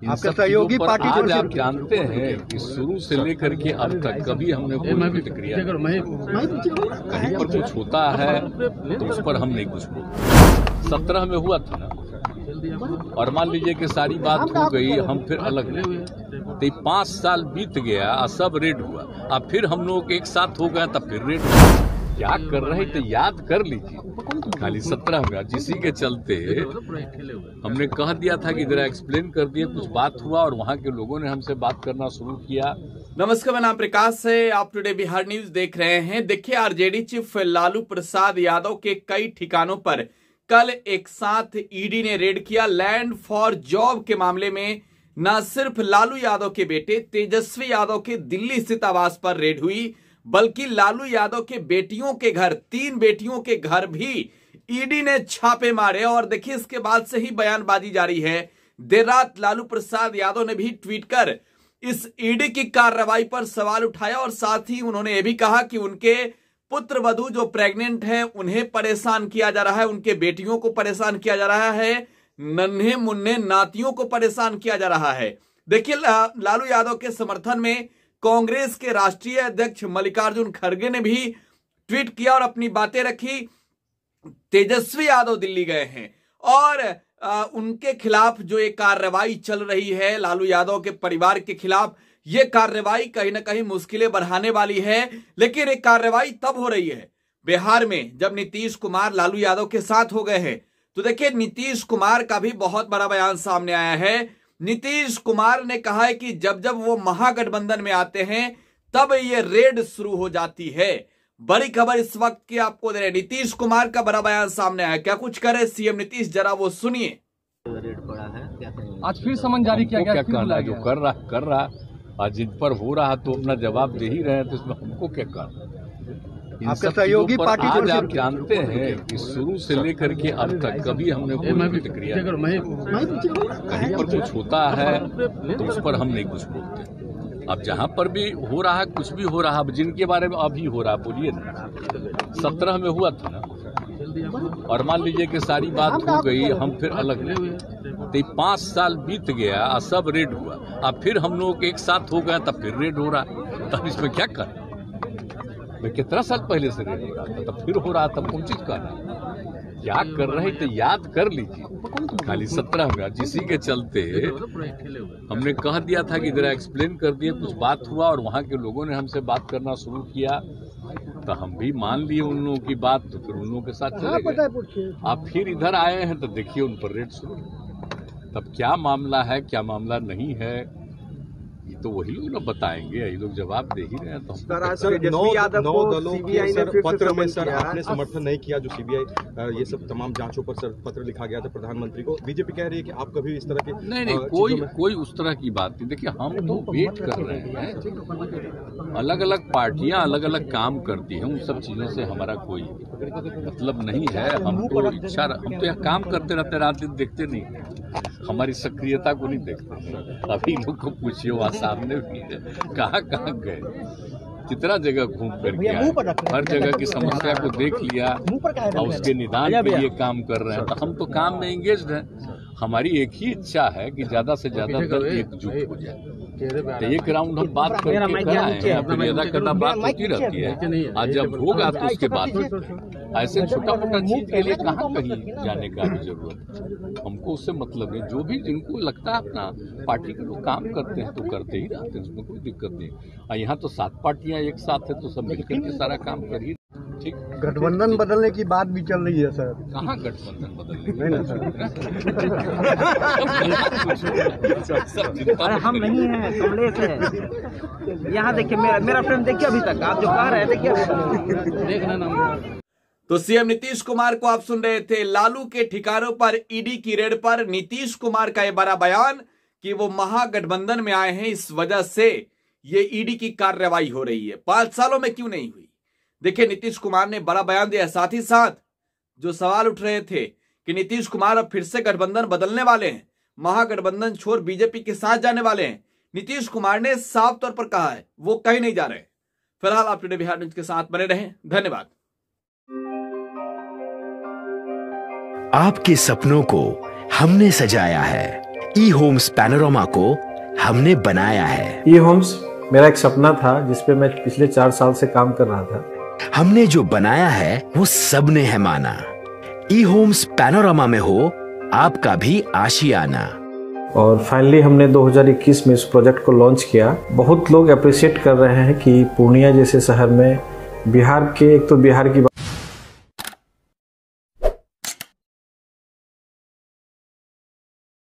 आपके सहयोगी पार्टी आज आप जानते हैं कि शुरू से लेकर के अब तक कभी हमने कोई प्रतिक्रिया कहीं पर कुछ होता है तो उस पर हम नहीं कुछ बोलते। 17 में हुआ था ना, और मान लीजिए कि सारी बात हो गई, हम फिर अलग नहीं, तो 5 साल बीत गया, सब रेड हुआ, अब फिर हम लोग एक साथ हो गया, तब फिर रेड हुआ। क्या कर रहे थे याद कर लीजिए। खाली 17 में जिसी के चलते हमने कह दिया था कि जरा एक्सप्लेन कर दिए, कुछ बात हुआ और वहां के लोगों ने हमसे बात करना शुरू किया। नमस्कार, मैं नाम प्रकाश है, आप टुडे बिहार न्यूज देख रहे हैं। देखिए, आरजेडी चीफ लालू प्रसाद यादव के कई ठिकानों पर कल एक साथ ईडी ने रेड किया। लैंड फॉर जॉब के मामले में न सिर्फ लालू यादव के बेटे तेजस्वी यादव के दिल्ली स्थित आवास पर रेड हुई, बल्कि लालू यादव के बेटियों के घर, 3 बेटियों के घर भी ईडी ने छापे मारे। और देखिए, इसके बाद से ही बयानबाजी जारी है। देर रात लालू प्रसाद यादव ने भी ट्वीट कर इस ईडी की कार्रवाई पर सवाल उठाया और साथ ही उन्होंने यह भी कहा कि उनके पुत्र वधू जो प्रेग्नेंट हैं उन्हें परेशान किया जा रहा है, उनके बेटियों को परेशान किया जा रहा है, नन्हे मुन्ने नातियों को परेशान किया जा रहा है। देखिए, लालू यादव के समर्थन में कांग्रेस के राष्ट्रीय अध्यक्ष मल्लिकार्जुन खड़गे ने भी ट्वीट किया और अपनी बातें रखी। तेजस्वी यादव दिल्ली गए हैं और उनके खिलाफ जो ये कार्रवाई चल रही है, लालू यादव के परिवार के खिलाफ, ये कार्रवाई कहीं ना कहीं मुश्किलें बढ़ाने वाली है। लेकिन एक कार्रवाई तब हो रही है बिहार में जब नीतीश कुमार लालू यादव के साथ हो गए हैं। तो देखिए, नीतीश कुमार का भी बहुत बड़ा बयान सामने आया है। नीतीश कुमार ने कहा है कि जब जब वो महागठबंधन में आते हैं तब ये रेड शुरू हो जाती है। बड़ी खबर इस वक्त की आपको दे रहे हैं, नीतीश कुमार का बड़ा बयान सामने आया। क्या कुछ करे सीएम नीतीश, जरा वो सुनिए। रेड पड़ा है, आज फिर समन जारी किया गया, क्या कहना, जो कर रहा आज जिन पर हो रहा तो अपना जवाब दे ही रहे हैं, तो इसमें हमको क्या करना। आपके सहयोगी पार्टी आज आप जानते हैं कि शुरू से लेकर के अब तक कभी हमने कोई प्रतिक्रिया कहीं पर कुछ होता है तो उस पर हम नहीं कुछ बोलते। अब जहां पर भी हो रहा है, कुछ भी हो रहा है, जिनके बारे में अभी हो रहा, बोलिए ना। 17 में हुआ था ना, और मान लीजिए कि सारी बात हो गई, हम फिर अलग नहीं, तो 5 साल बीत गया, सब रेड हुआ, अब फिर हम लोग एक साथ हो गया, तब फिर रेड हो रहा, तब इसमें क्या करना। मैं कितना साल पहले से रेड हो रहा था, तब फिर हो रहा, तब कौन चीज करना। क्या कर रहे थे याद कर लीजिए। खाली 17 में जिसी के चलते हमने कह दिया था कि जरा एक्सप्लेन कर दिए, कुछ बात हुआ और वहां के लोगों ने हमसे बात करना शुरू किया, तो हम भी मान लिए उन लोगों की बात, तो फिर उन लोगों के साथ चले गए। आप फिर इधर आए हैं तो देखिए उन पर रेड शुरू। तब क्या मामला है, क्या मामला नहीं है, ये तो वही लोग बताएंगे, ये लोग जवाब दे ही रहे हैं। तो सर, 9 दलों के सर पत्र में सर आपने समर्थन नहीं किया, जो सीबीआई ये सब तमाम जांचों पर सर पत्र लिखा गया था प्रधानमंत्री को। बीजेपी कह रही है कि आप कभी इस तरह के नहीं, कोई उस तरह की बात नहीं। देखिए, हम तो वेट कर रहे हैं, अलग अलग पार्टियां अलग अलग काम करती हैं, उन सब चीजों से हमारा कोई मतलब नहीं है। हम तो यहाँ काम करते रहते, रात दिन देखते नहीं, हमारी सक्रियता को नहीं देखते। अभी लोग को पूछिए, वहाँ सामने भी है, कहाँ गए, कितना जगह घूम कर के आए, हर जगह की समस्या को देख लिया और उसके निदान के लिए काम कर रहे हैं। तो हम तो काम में एंगेज्ड हैं। हमारी एक ही इच्छा है कि ज्यादा से ज्यादा दल एकजुट हो जाए। तो एक राउंड हम बात करके कराए हैं, अपनी अदा करना बात होती रहती है। आज जब होगा तो उसके बाद ऐसे छोटा मोटा चीज के लिए कहाँ कहीं जाने का भी जरूरत। हमको उससे मतलब है, जो भी जिनको लगता है अपना पार्टी के लोग काम करते हैं तो करते ही रहते हैं, उसमें कोई दिक्कत नहीं। और यहाँ तो 7 पार्टियां एक साथ है, तो सब मिलकर के सारा काम कर ही। ठीक, गठबंधन बदलने की बात भी चल रही है सर। कहाँ गठबंधन बदलने? अरे हम नहीं है, कमलेश है। यहाँ देखिए, मेरा फ्रेंड देखिए, अभी तक आप जो कह रहे हैं देखिए, देखना ना। तो सीएम नीतीश कुमार को आप सुन रहे थे। लालू के ठिकानों पर ईडी की रेड पर नीतीश कुमार का यह बड़ा बयान कि वो महागठबंधन में आए हैं, इस वजह से ये ईडी की कार्रवाई हो रही है। 5 सालों में क्यों नहीं हुई। देखिए, नीतीश कुमार ने बड़ा बयान दिया। साथ ही साथ जो सवाल उठ रहे थे कि नीतीश कुमार अब फिर से गठबंधन बदलने वाले हैं, महागठबंधन छोड़ बीजेपी के साथ जाने वाले हैं, नीतीश कुमार ने साफ तौर पर कहा है वो कहीं नहीं जा रहे। फिलहाल आप टुडे बिहार न्यूज के साथ बने रहें। धन्यवाद। आपके सपनों को हमने सजाया है, ई होम्स पैनोरामा को हमने बनाया है। ई होम्स मेरा एक सपना था जिस पे मैं पिछले 4 साल से काम कर रहा था। हमने जो बनाया है वो सबने है माना। ई होम्स पैनोरामा में हो आपका भी आशियाना। और फाइनली हमने 2021 में इस प्रोजेक्ट को लॉन्च किया। बहुत लोग अप्रिशिएट कर रहे हैं कि पूर्णिया जैसे शहर में बिहार की